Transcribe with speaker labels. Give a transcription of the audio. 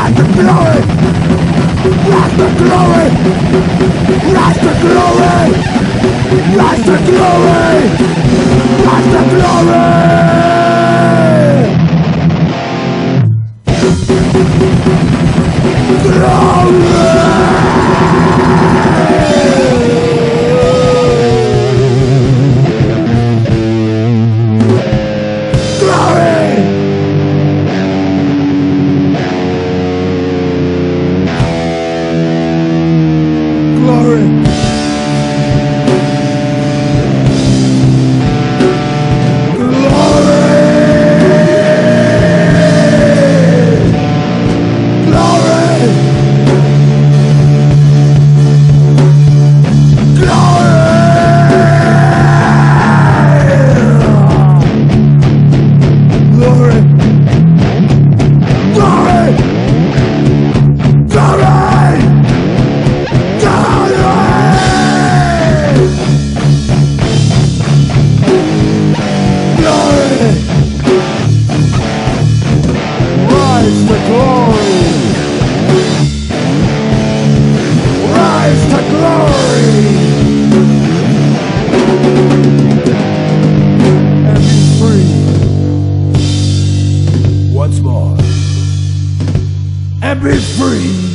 Speaker 1: Rise to glory! Rise to glory! Rise to glory! Rise to glory! Rise to glory! Once more, and be free.